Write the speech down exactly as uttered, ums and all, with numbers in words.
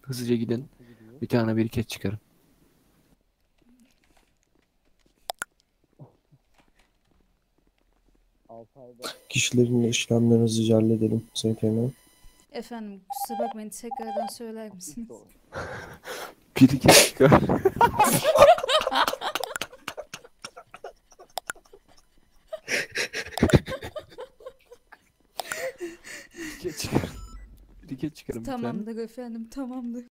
Hızlıca gidin. Bir tane biriket çıkarın. Kişilerin işlemlerini hızlıca halledelim Sayın Teğmen. Efendim kusura bakmayın, tekrardan söyler misiniz? Biriket çıkar. Biriket çıkarın. Biriket çıkarın bir tane. Tamamdır efendim, tamamdır.